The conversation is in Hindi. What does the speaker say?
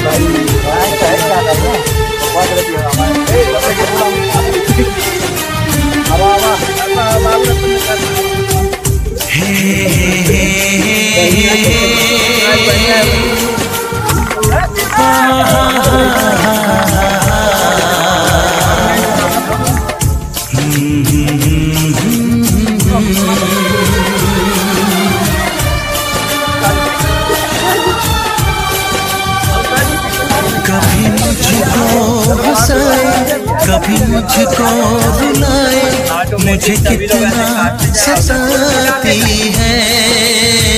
कभी मुझको हंसाए, कभी मुझको रुलाए, मुझे कितना सताती है।